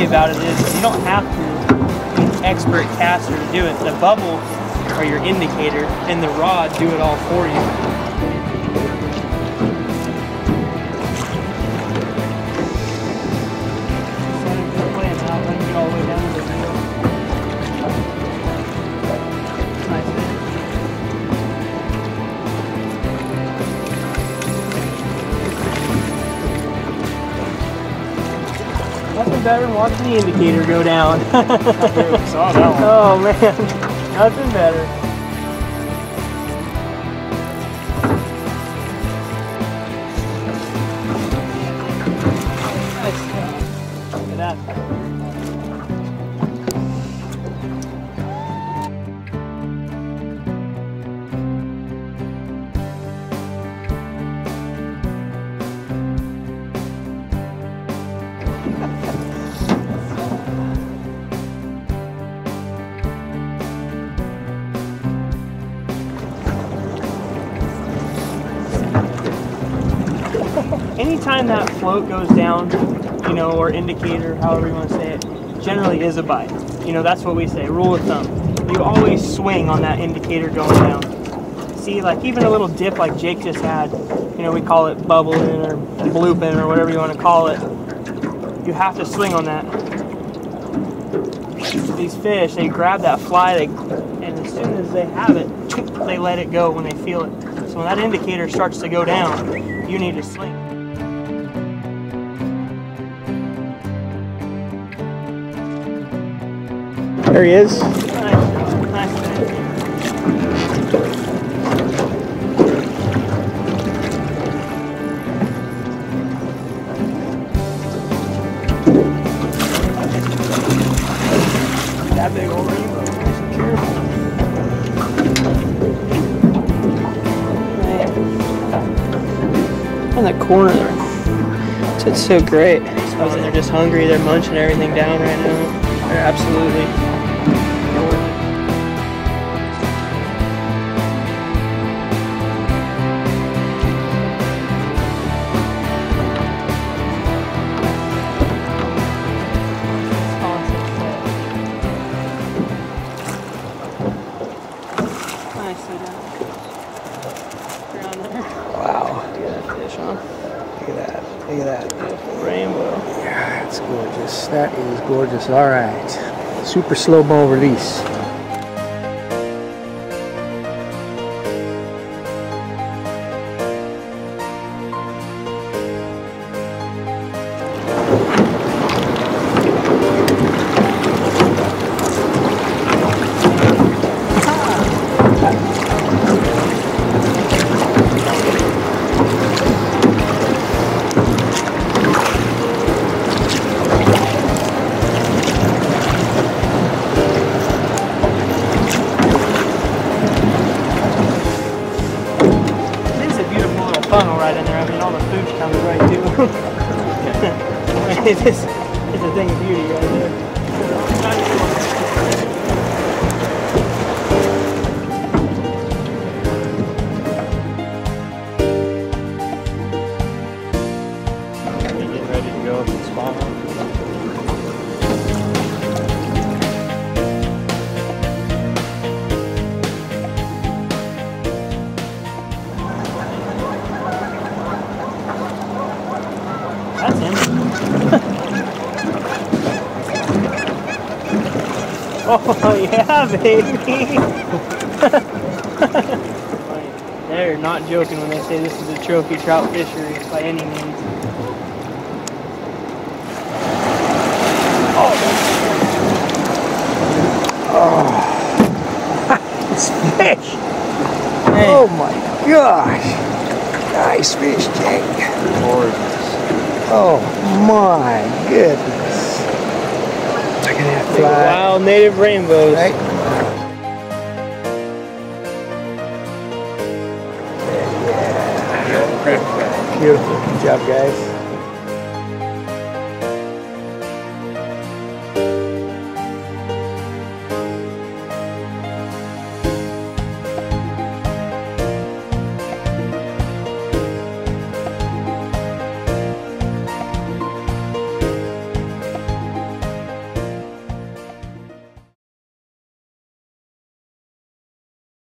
beauty about it is you don't have to be an expert caster to do it. The bubbles are your indicator, and the rod do it all for you. Nothing better than watching the indicator go down. I saw that one. Oh man, nothing better. Nice job. Look at that. Anytime that float goes down, you know, or indicator, however you want to say it, generally is a bite. You know, that's what we say, rule of thumb. You always swing on that indicator going down. See, like even a little dip like Jake just had, you know, we call it bubbling or blooping or whatever you want to call it. You have to swing on that. These fish, they grab that fly, and as soon as they have it, they let it go when they feel it. So when that indicator starts to go down, you need to swing. There he is. Nice job. Nice fish. That big old rainbow. Nice and careful. Man. In that corner there. It's so great. I was in there just hungry. They're munching everything down right now. They're absolutely. Wow. Look at that fish, huh? Look at that. Look at that. Beautiful rainbow. Yeah, that's gorgeous. That is gorgeous. All right. Super slow-mo release. Funnel right in there. I mean, all the food comes right to them. It's a thing of beauty right there. Getting ready to go up and spawn. That's him. Oh yeah, baby. They're not joking when they say this is a trophy trout fishery by any means. Oh, it's fish. Hey. Oh my gosh. Nice fish, Jake. Gorgeous. Oh my goodness. Look at that fly. Wild native rainbows. Right? Yeah. Beautiful. Good job, guys.